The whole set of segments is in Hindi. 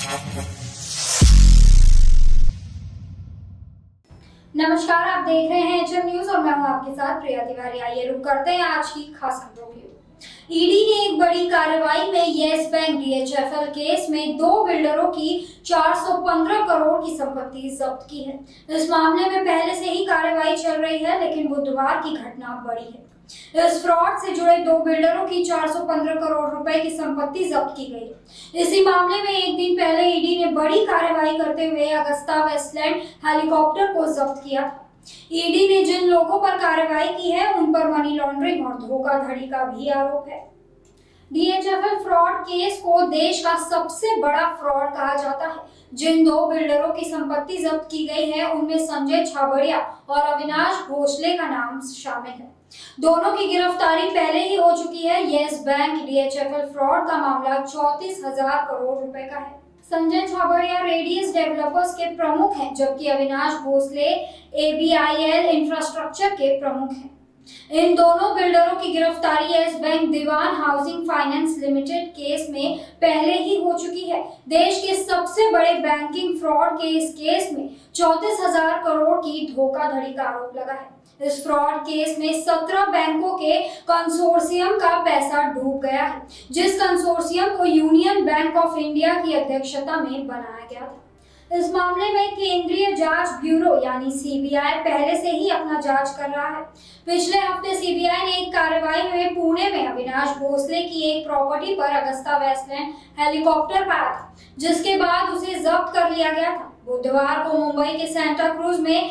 नमस्कार, आप देख रहे हैं एचएम न्यूज और मैं हूं आपके साथ प्रिया तिवारी। आइए रुक करते हैं आज की खास खबरों की। ईडी ने एक बड़ी कार्रवाई में येस बैंक डीएचएफएल केस में 2 बिल्डरों की 415 करोड़ की संपत्ति जब्त की है। इस मामले में पहले से ही कार्रवाई चल रही है, लेकिन बुधवार की घटना बड़ी है। इस फ्रॉड से जुड़े 2 बिल्डरों की 415 करोड़ रुपए की संपत्ति जब्त की गई। इसी मामले में एक दिन पहले ईडी ने बड़ी कार्रवाई करते हुए अगस्ता वेस्टलैंड हेलीकॉप्टर को जब्त किया था। ईडी ने जिन लोगों पर कार्रवाई की है उन पर मनी लॉन्ड्रिंग और धोखाधड़ी का भी आरोप है। डीएचएफएल फ्रॉड केस को देश का सबसे बड़ा फ्रॉड कहा जाता है। जिन 2 बिल्डरों की संपत्ति जब्त की गई है उनमें संजय छाबड़िया और अविनाश भोसले का नाम शामिल है। दोनों की गिरफ्तारी पहले ही हो चुकी है। येस बैंक डीएचएफएल फ्रॉड का मामला 34,000 करोड़ रुपए का है। संजय छाबड़िया रेडियस डेवलपर्स के प्रमुख हैं, जबकि अविनाश भोसले एबीआईएल इंफ्रास्ट्रक्चर के प्रमुख हैं। इन दोनों बिल्डरों की गिरफ्तारी Yes Bank Dewan housing finance limited case में पहले ही हो चुकी है। देश के सबसे बड़े बैंकिंग फ्रॉड के इस केस में 34,000 करोड़ की धोखाधड़ी का आरोप लगा है। इस फ्रॉड केस में 17 बैंकों के कंसोर्शियम का पैसा डूब गया है, जिस कंसोर्शियम को यूनियन बैंक ऑफ इंडिया की अध्यक्षता में बनाया गया था। इस मामले में केंद्रीय जांच ब्यूरो यानी सीबीआई पहले से ही अपना जांच कर रहा है। पिछले हफ्ते सीबीआई ने एक कार्रवाई में पुणे में अविनाश भोसले की एक प्रॉपर्टी पर अगस्ता वेस्टलैंड हेलीकॉप्टर पाया था, जिसके बाद उसे जब्त कर लिया गया था। बुधवार को मुंबई के सेंटा क्रूज में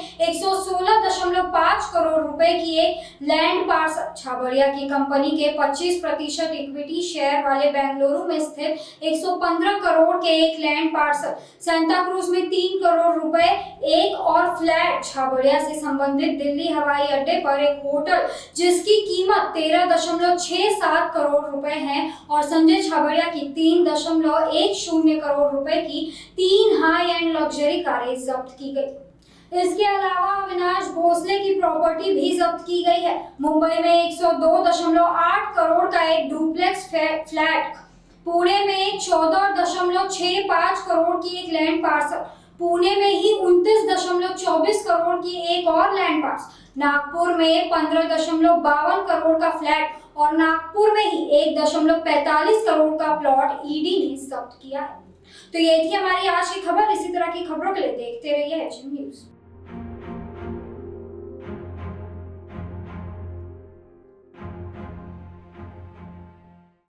116.5 करोड़ रुपए की एक लैंड पार्सल छाबड़िया की कंपनी के 25% इक्विटी शेयर वाले बेंगलुरु में स्थित 115 करोड़ के एक लैंड पार्सल, सेंटा क्रूज में 3 करोड़ रुपए, एक और फ्लैट छाबड़िया से संबंधित दिल्ली हवाई अड्डे पर एक होटल जिसकी कीमत 13.67 करोड़ रुपए है और संजय छाबड़िया की 3.10 करोड़ रुपए की 3 हाई एंड लग्जरी कारें जब्त की गई। इसके अलावा अविनाश भोसले की प्रॉपर्टी भी जब्त की गई है। मुंबई में 102.8 करोड़ का एक डुप्लेक्स फ्लैट, पुणे में 14.65 करोड़ की एक लैंड पार्सल, पुणे में ही 29.24 करोड़ की एक और लैंड पार्सल, नागपुर में 15.52 करोड़ का फ्लैट और नागपुर में ही 1.45 करोड़ का प्लॉट ईडी ने जब्त किया है। तो ये थी हमारी आज की खबर। इसी तरह की खबरों के लिए देखते रहिए एचएम न्यूज।